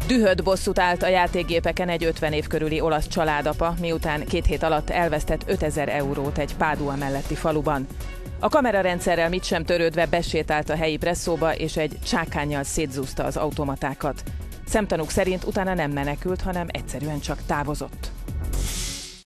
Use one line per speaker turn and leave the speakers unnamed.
Dühött bosszút állt a játékgépeken egy 50 év körüli olasz családapa, miután 2 hét alatt elvesztett 5000 eurót egy Pádua melletti faluban. A kamerarendszerrel mit sem törődve besétált a helyi presszóba, és egy csákánnyal szétzúzta az automatákat. Szemtanúk szerint utána nem menekült, hanem egyszerűen csak távozott.